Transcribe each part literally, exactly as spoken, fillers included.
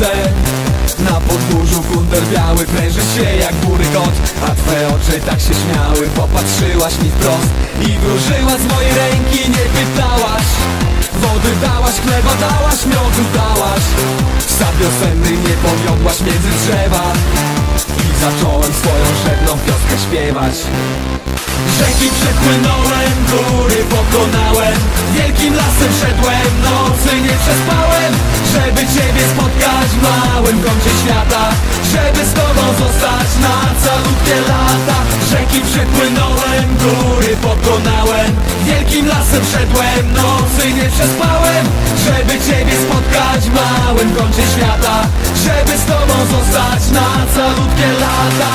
słońce. Na podwórzu kunder biały pręży się jak bury kot, a twe oczy tak się śmiały, popatrzyłaś mi wprost i wróżyła z mojej ręki, nie pytałaś. Wody dałaś, chleba dałaś, miodu dałaś. Sad wiosenny nie powiodłaś między drzewa i zacząłem swoją żedną pioskę śpiewać. Rzeki przepłynąłem, góry pokonałem, wielkim lasem szedłem, nocy nie przespałem, żeby ciebie spotkać w małym kącie świata, żeby z tobą zostać na calutkie lata. Rzeki przepłynąłem, góry pokonałem, wielkim lasem szedłem, nocy nie przespałem, żeby ciebie spotkać w małym kącie świata, żeby z tobą zostać na calutkie lata.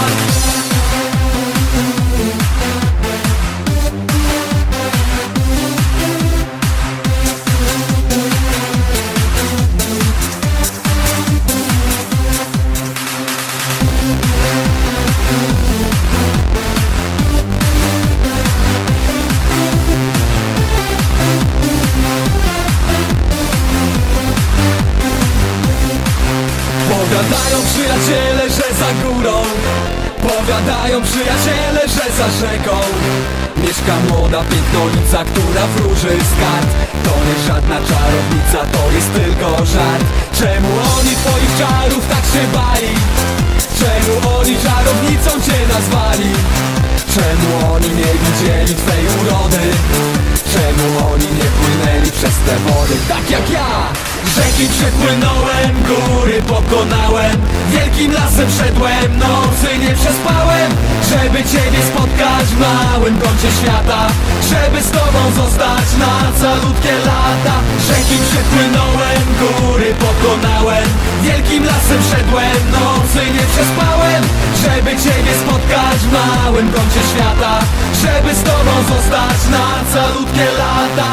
Powiadają przyjaciele, że za górą, powiadają przyjaciele, że za rzeką mieszka młoda pięknolica, która wróży z kart. To nie żadna czarownica, to jest tylko żart. Czemu oni twoich czarów tak się bali? Czemu oni czarownicą cię nazwali? Czemu oni nie widzieli twej urody? Czemu oni nie płynęli przez te wody tak jak ja? Rzeki przepłynąłem, góry pokonałem, wielkim lasem szedłem, nocy nie przespałem, żeby ciebie spotkać w małym kącie świata, żeby z tobą zostać na calutkie lata. Rzeki przepłynąłem, góry pokonałem, wielkim lasem szedłem, nocy nie przespałem, żeby ciebie spotkać w małym kącie świata, żeby z tobą zostać na calutkie lata.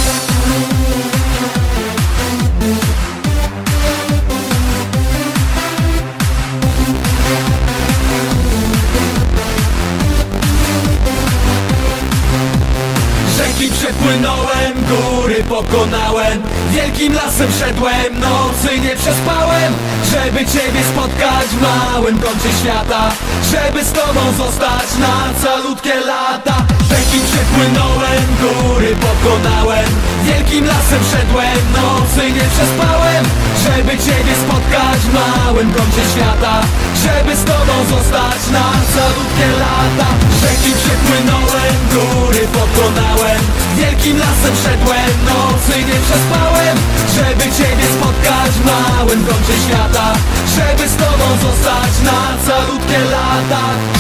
Rzeki przepłynąłem, góry pokonałem, wielkim lasem szedłem, nocy nie przespałem, żeby ciebie spotkać w małym kącie świata, żeby z tobą zostać na calutkie lata. Rzeki przepłynąłem, góry pokonałem, wielkim lasem szedłem, nocy nie przespałem, żeby ciebie spotkać w małym kącie świata, żeby z tobą zostać na calutkie lata. Rzeki przepłynąłem, góry pokonałem, wielkim lasem szedłem, nocy nie przespałem, żeby ciebie spotkać w małym kącie świata, żeby z tobą zostać na calutkie lata.